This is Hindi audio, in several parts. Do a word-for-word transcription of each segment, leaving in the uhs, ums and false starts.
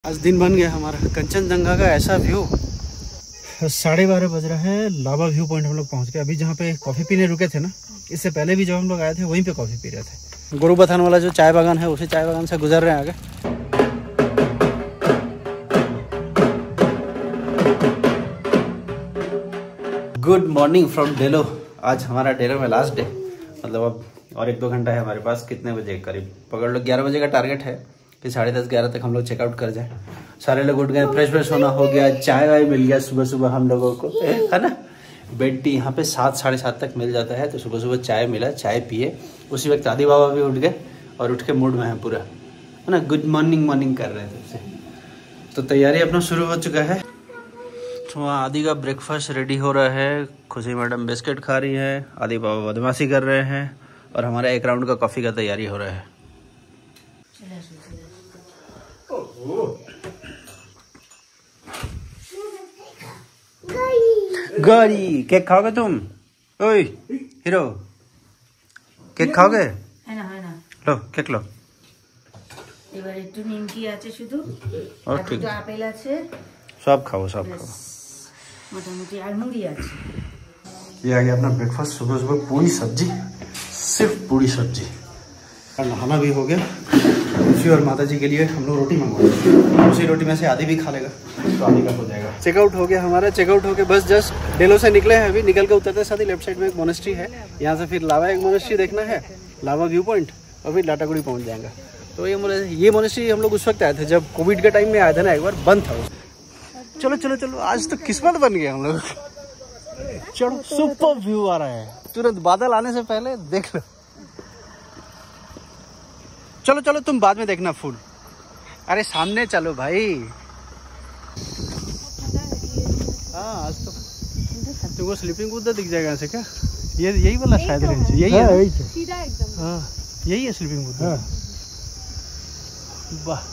आज दिन बन गया हमारा। कंचनजंगा का ऐसा व्यू। साढ़े बारह बज रहा है, लावा व्यू पॉइंट हम लोग पहुंच गए। अभी जहाँ पे कॉफ़ी पीने रुके थे ना, इससे पहले भी जब हम लोग आए थे वहीं पे कॉफ़ी पी रहे थे। गुरुबथान वाला जो चाय बागान है, उसी चाय बागान से गुजर रहे हैं आगे। गुड मॉर्निंग फ्रॉम डेलो। आज हमारा डेलो में लास्ट डे, मतलब अब और एक दो घंटा है हमारे पास। कितने बजे करीब पकड़ लो, ग्यारह बजे का टारगेट है कि साढ़े दस ग्यारह तक हम लोग चेकआउट कर जाए। सारे लोग उठ गए, फ्रेश फ्रेश होना हो गया, चाय वाय मिल गया सुबह सुबह हम लोगों को, है ना। बेड टी यहाँ पे सात साढ़े सात तक मिल जाता है, तो सुबह सुबह चाय मिला, चाय पिए। उसी वक्त आदि बाबा भी उठ गए और उठ के मूड में है पूरा, है ना। गुड मॉर्निंग मॉर्निंग कर रहे थे उससे। तो तैयारी अपना शुरू हो चुका है। तो आदि का ब्रेकफास्ट रेडी हो रहा है। खुशी मैडम बिस्किट खा रही है, आदि बाबा बदमाशी कर रहे हैं, और हमारा एक राउंड का कॉफ़ी का तैयारी हो रहा है। गाड़ी केक खाओगे तुम? ओए हीरो, केक खाओगे? है ना, है ना। लो केक लो। এবার একটু নিমকি আছে শুধু, और আর ठीक দুটো আপেল আছে, सब खाओ सब खाओ। মোটামুটি আর মুড়ি আছে। ये आ गया अपना ब्रेकफास्ट। सुबह सुबह पूरी सब्जी, सिर्फ पूरी सब्जी। और नहाना भी हो गया। खुशी और माता जी के लिए हम लोग रोटी मंगवाए, उसी रोटी में से आदि भी खा लेगा, तो आदि का हो जाएगा। चेकआउट हो गया हमारा। चेकआउट होके बस जस्ट डेलो से निकले हैं। अभी निकल के उतरते साथ ही लेफ्ट साइड में एक मोनेस्ट्री है, यहाँ से फिर लावा एक मोनेस्ट्री देखना है, लावा व्यू पॉइंट, और फिर लाटागुड़ी पहुँच जाएगा। तो ये ये मोनेस्ट्री हम लोग उस वक्त आए थे जब कोविड के टाइम में आए थे ना, एक बार बंद था। चलो चलो चलो, आज तो किस्मत बन गया हम लोग। चलो, सुपर व्यू आ रहा है तुरंत, बादल आने से पहले देख लो। चलो चलो, तुम बाद में देखना फूल। अरे सामने चलो भाई। हाँ, आज तो तुमको स्लीपिंग उधर दिख जाएगा ऐसे क्या? ये यही वाला शायद रेंज, यही है सीधा एकदम। हाँ, यही है स्लीपिंग उधर। वाह,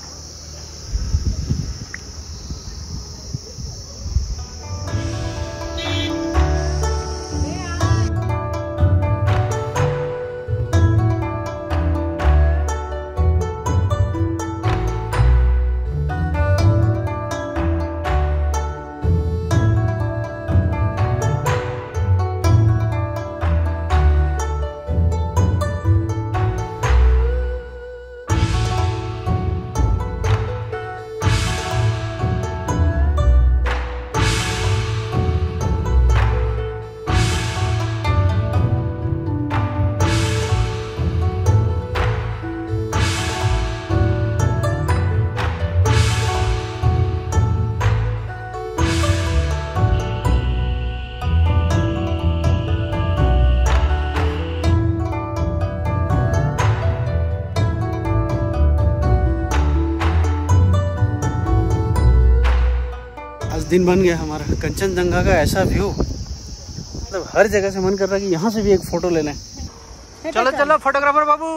दिन बन गया हमारा। कंचनजंगा का ऐसा व्यू, मतलब हर जगह से मन कर रहा है कि यहाँ से भी एक फोटो ले लें। चलो चलो फोटोग्राफर बाबू।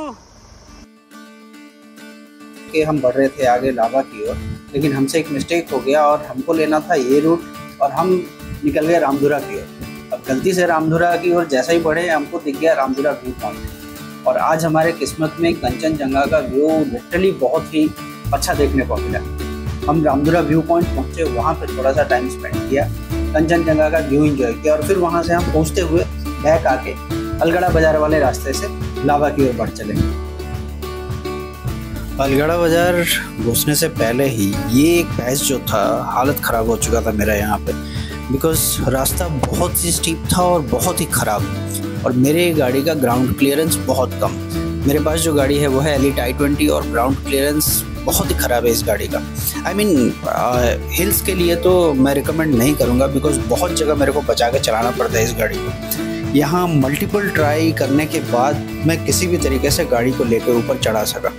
कि हम बढ़ रहे थे आगे लावा की ओर, लेकिन हमसे एक मिस्टेक हो गया और हमको लेना था ये रूट, और हम निकल गए रामधुरा की ओर। अब गलती से रामधुरा की ओर जैसा ही बढ़े, हमको दिख गया रामधुरा व्यू पॉइंट। और आज हमारे किस्मत में कंचनजंगा का व्यू लिटरली बहुत ही अच्छा देखने को मिला। हम रामधुरा व्यू पॉइंट पहुंचे, वहाँ पे थोड़ा सा टाइम स्पेंड किया, कंचनजंगा का व्यू एंजॉय किया, और फिर वहाँ से हम पहुँचते हुए बैक आके अलगड़ा बाजार वाले रास्ते से लावा की ओर बढ़ चले। अलगड़ा बाजार घुसने से पहले ही ये एक पैच जो था, हालत ख़राब हो चुका था मेरा यहाँ पे, बिकॉज रास्ता बहुत ही स्टीप था और बहुत ही ख़राब, और मेरे गाड़ी का ग्राउंड क्लियरेंस बहुत कम। मेरे पास जो गाड़ी है वो है एलिट आई ट्वेंटी, और ग्राउंड क्लियरेंस बहुत ही ख़राब है इस गाड़ी का। आई मीन हिल्स के लिए तो मैं रिकमेंड नहीं करूँगा, बिकॉज बहुत जगह मेरे को बचा के चलाना पड़ता है इस गाड़ी को। यहाँ मल्टीपल ट्राई करने के बाद मैं किसी भी तरीके से गाड़ी को लेकर ऊपर चढ़ा सका।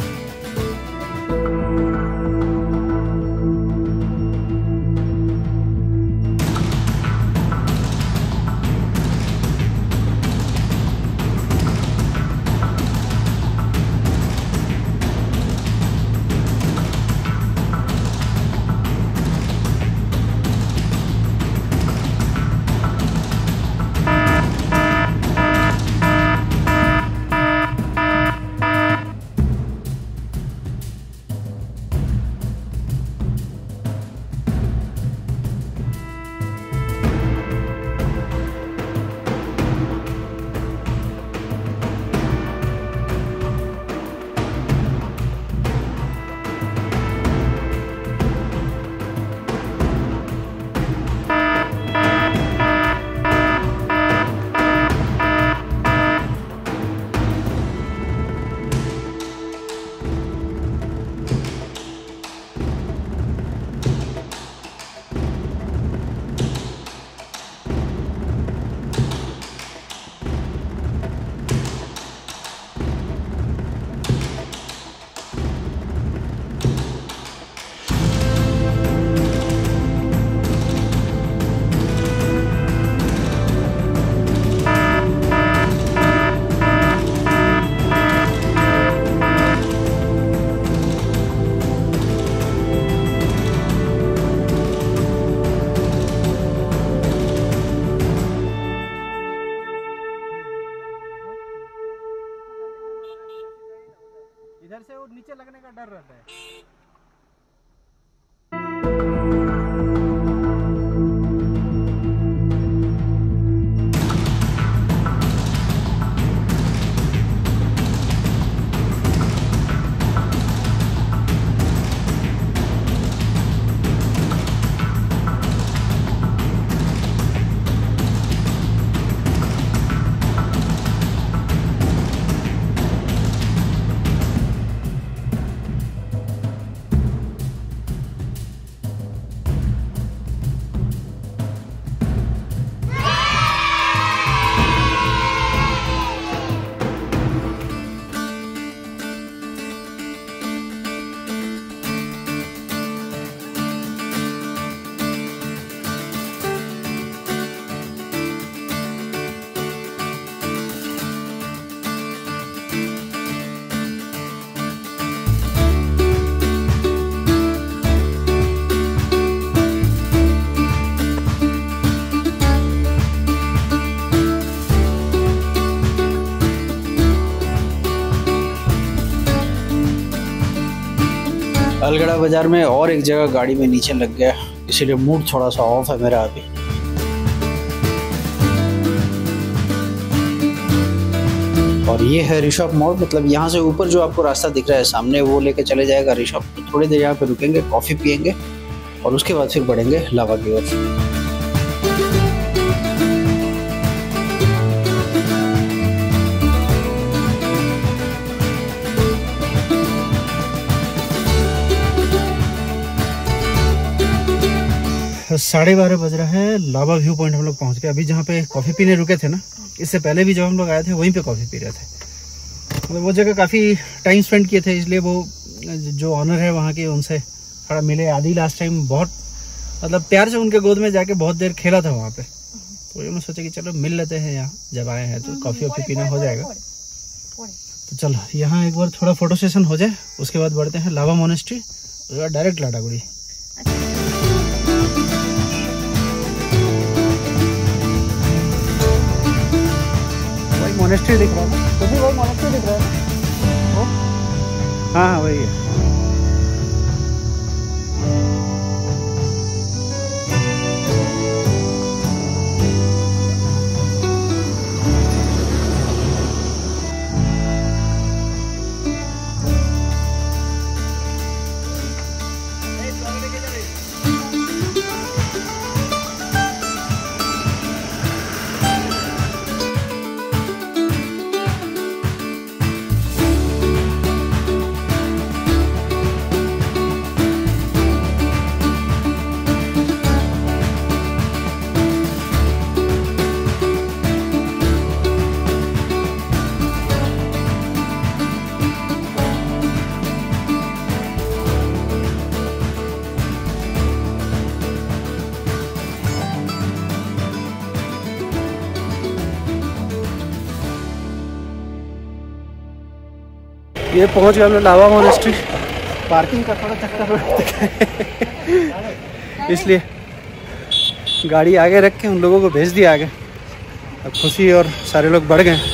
मतलब नीचे लगने का डर रहता है। अलगड़ा बाजार में और एक जगह गाड़ी में नीचे लग गया, इसीलिए मूड थोड़ा सा ऑफ है मेरा अभी। और ये है रिशॉप मोड़, मतलब यहाँ से ऊपर जो आपको रास्ता दिख रहा है सामने, वो लेके चले जाएगा रिशॉप। तो थोड़ी देर यहाँ पे रुकेंगे, कॉफ़ी पियेंगे और उसके बाद फिर बढ़ेंगे लावा की ओर। साढ़े बारह बज रहा है, लावा व्यू पॉइंट हम लोग पहुंच गए। अभी जहाँ पे कॉफ़ी पीने रुके थे ना, इससे पहले भी जब हम लोग आए थे वहीं पे कॉफ़ी पी रहे थे। मतलब वो जगह काफ़ी टाइम स्पेंड किए थे, इसलिए वो जो ऑनर है वहाँ के, उनसे थोड़ा मिले। आदि लास्ट टाइम बहुत मतलब प्यार से उनके गोद में जाके बहुत देर खेला था वहाँ पे, तो ये मैं सोचा कि चलो मिल लेते हैं यहाँ, जब आए हैं तो कॉफ़ी वॉफ़ी पीना हो जाएगा। तो चलो यहाँ एक बार थोड़ा फोटो सेशन हो जाए, उसके बाद बढ़ते हैं लावा मोनेस्ट्री, उसके बाद डायरेक्ट लाटागुड़ी। मोनेस्ट्री दिख रहा है, तो भी वही मोनेस्ट्री दिख रहा है वो? हाँ हाँ वही है। ये पहुंच गए हम लोग लावा मोनेस्ट्री। पार्किंग का थोड़ा चक्कर इसलिए गाड़ी आगे रख के उन लोगों को भेज दिया आगे। अब खुशी और सारे लोग बढ़ गए।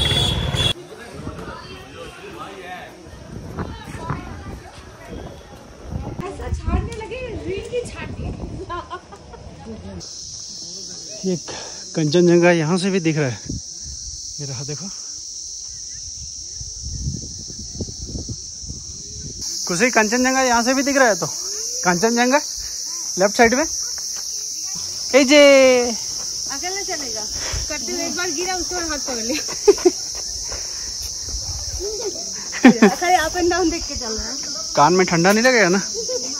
ये कंचनजंगा यहाँ से भी दिख रहा है, ये रहा देखो। खुशी कंचनजंगा यहाँ से भी दिख रहा है, तो कंचनजंगा लेफ्ट साइड में। ए जे अकेले चलेगा, करते हुए एक बार गिरा, उसके बाद हाथ पकड़ लिया। अरे अप एंड डाउन देख के चल रहा है। कान में ठंडा नहीं लगेगा ना?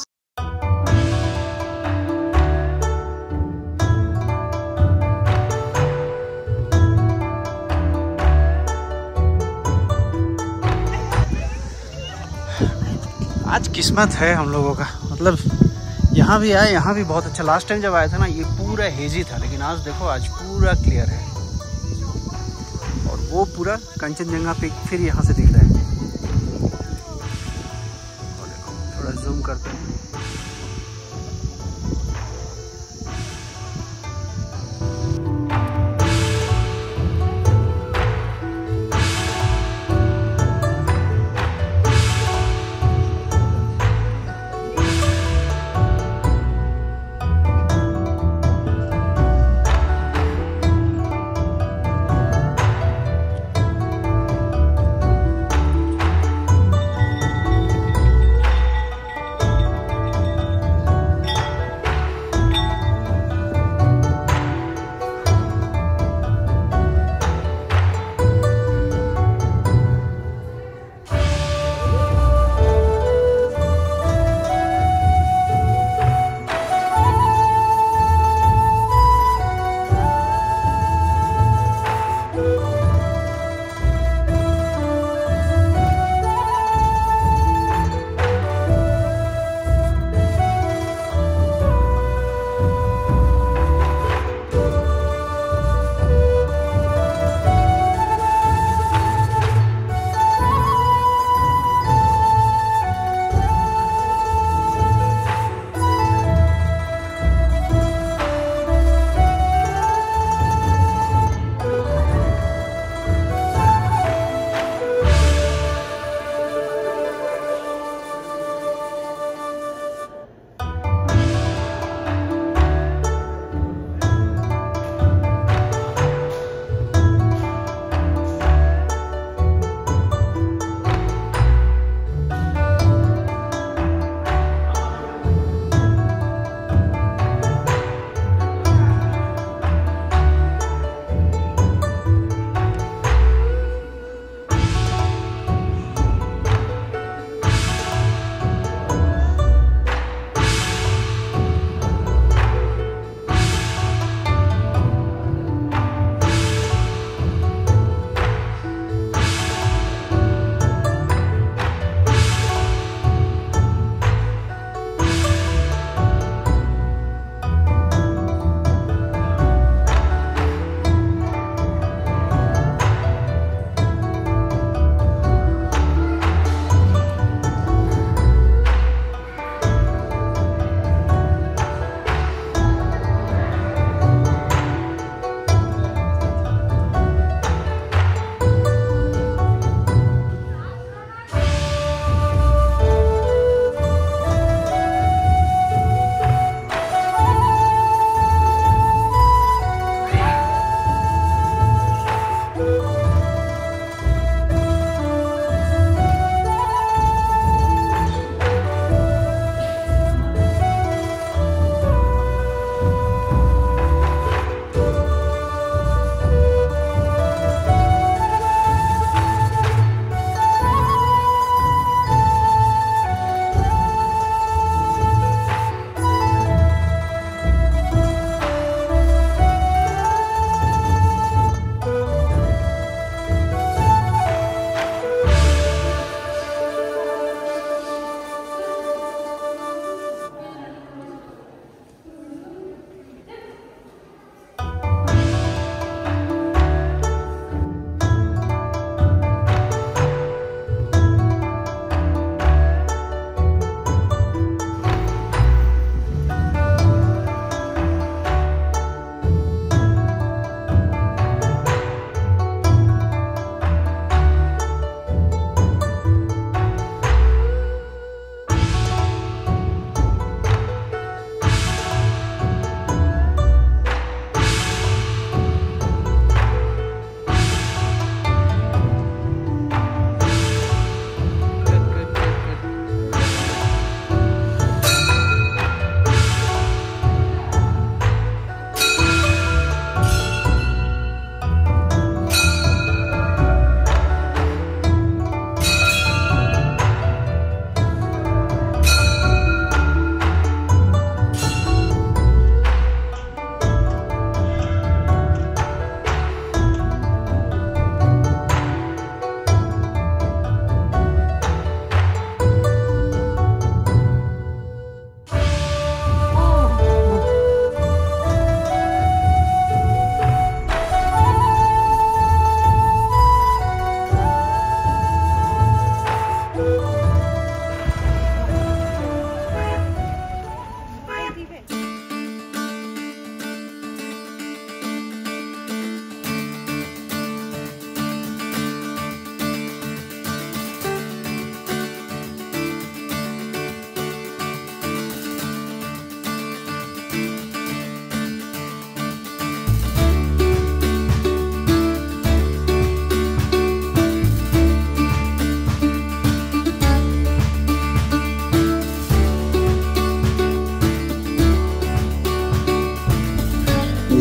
आज किस्मत है हम लोगों का, मतलब यहाँ भी आए, यहाँ भी बहुत अच्छा। लास्ट टाइम जब आया था ना, ये पूरा हेजी था, लेकिन आज देखो आज पूरा क्लियर है। और वो पूरा कंचनजंगा पिक फिर यहाँ से दिख रहा है। और देखो थोड़ा जूम करते हैं।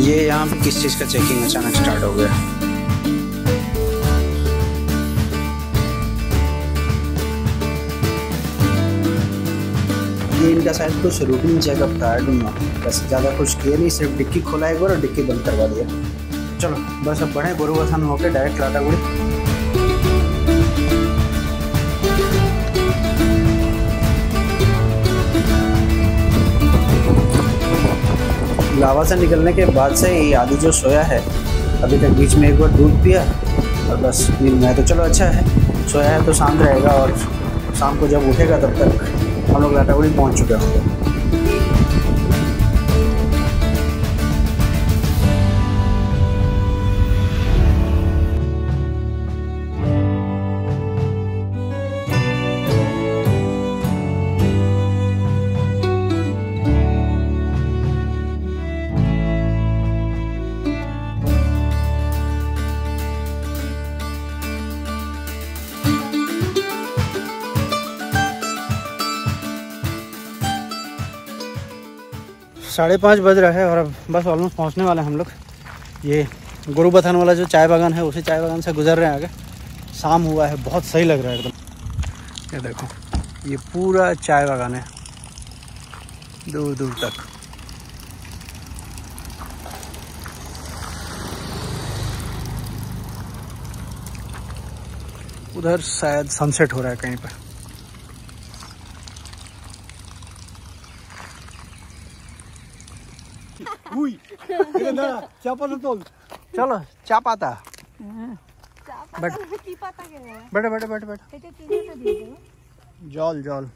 ये यहाँ पे किस चीज़ का चेकिंग अचानक स्टार्ट हो गया। ये इनका शायद कुछ रूटीन चेकअप था, आई डोंट नो, बस ज़्यादा कुछ किया नहीं, सिर्फ डिक्की खोला एक बार और डिक्की बंद करवा दिया। चलो बस अब बढ़े गोरुबथान होके डायरेक्ट लाटागुड़ी। लावा से निकलने के बाद से ये आदि जो सोया है, अभी तक बीच में एक बार दूध पिया और बस नींद में है। तो चलो अच्छा है, सोया है तो शांत रहेगा और शाम को जब उठेगा तब तक हम लोग लाटागुड़ी पहुंच चुके होंगे। साढ़े पाँच बज रहा है और अब बस ऑलमोस्ट पहुंचने वाले हैं हम लोग। ये गोरुबथान वाला जो चाय बागान है उसी चाय बागान से गुजर रहे हैं आगे। शाम हुआ है, बहुत सही लग रहा है एकदम। ये देखो, ये पूरा चाय बागान है दूर दूर तक। उधर शायद सनसेट हो रहा है कहीं पर। चलो चा पाता बैठे बैठे बैठे बैठे जल जल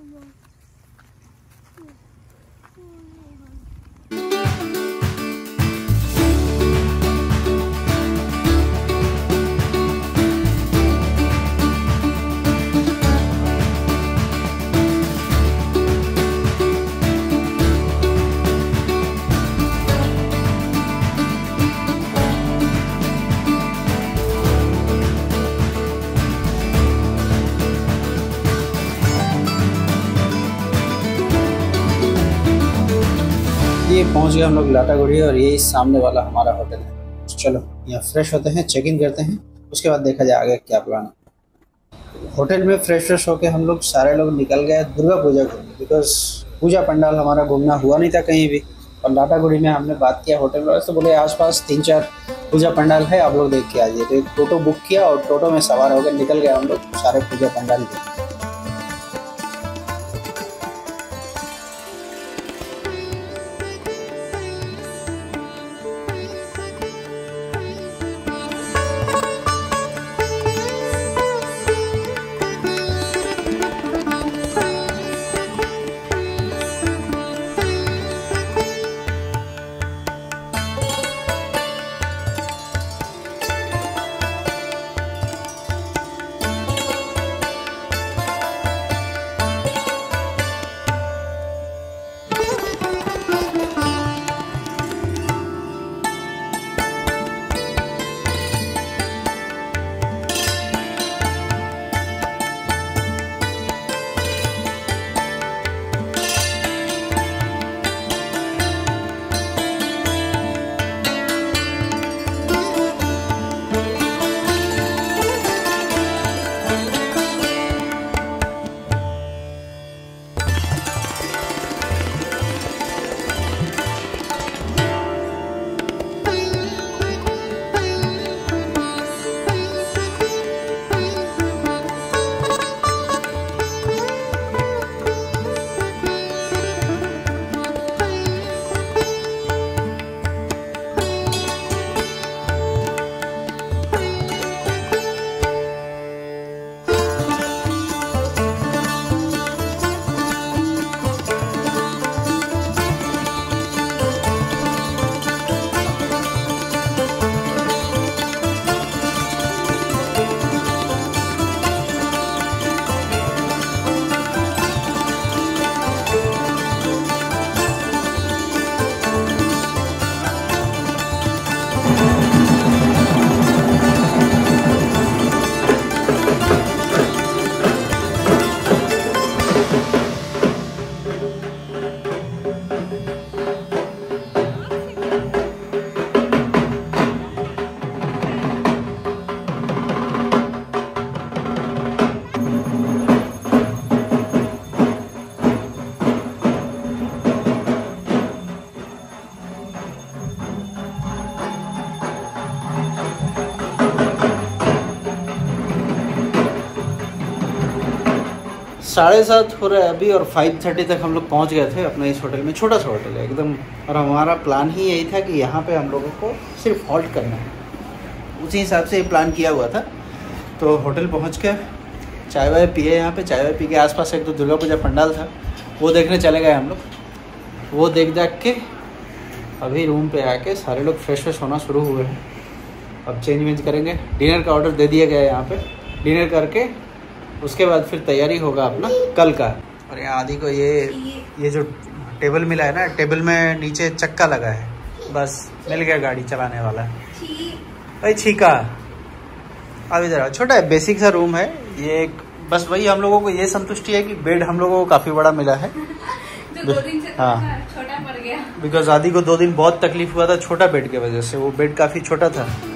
ये पहुंच गए हम लोग लाटागुड़ी और ये सामने वाला हमारा होटल है। चलो यहाँ फ्रेश होते हैं, चेक इन करते हैं, उसके बाद देखा जाए आगे क्या प्लान है। होटल में फ्रेश फ्रेश होके हम लोग सारे लोग निकल गए दुर्गा पूजा घूमने, बिकॉज पूजा पंडाल हमारा घूमना हुआ नहीं था कहीं भी। और लाटागुड़ी में हमने बात किया होटल वाले से, बोले आसपास तीन चार पूजा पंडाल है, आप लोग देख के आ जाइए। तो एक टोटो बुक किया और टोटो में सवार होकर निकल गए हम लोग सारे पूजा पंडाल देख। साढ़े सात हो रहा है अभी और फाइव थर्टी तक हम लोग पहुंच गए थे अपने इस होटल में। छोटा सा होटल है एकदम, और हमारा प्लान ही यही था कि यहाँ पे हम लोगों को सिर्फ हॉल्ट करना है, उसी हिसाब से ये प्लान किया हुआ था। तो होटल पहुँच के चाय वाय पिए, यहाँ पे चाय वाय पी के आसपास एक तो दुर्गा पूजा पंडाल था, वो देखने चले गए हम लोग। वो देख देख के अभी रूम पे आके सारे लोग फ्रेश फ्रेश होना शुरू हुए हैं। अब चेंज वेंज करेंगे, डिनर का ऑर्डर दे दिया गया है यहाँ पे। डिनर करके उसके बाद फिर तैयारी होगा अपना कल का। और यहाँ आदि को ये ये जो टेबल मिला है ना, टेबल में नीचे चक्का लगा है, बस मिल गया गाड़ी चलाने वाला। अरे छीका अब इधर, छोटा है बेसिक सा रूम है ये एक, बस वही हम लोगों को ये संतुष्टि है कि बेड हम लोगों को काफ़ी बड़ा मिला है। दो दिन से हाँ छोटा पड़ गया, बिकॉज आदि को दो दिन बहुत तकलीफ हुआ था छोटा बेड की वजह से, वो बेड काफ़ी छोटा था।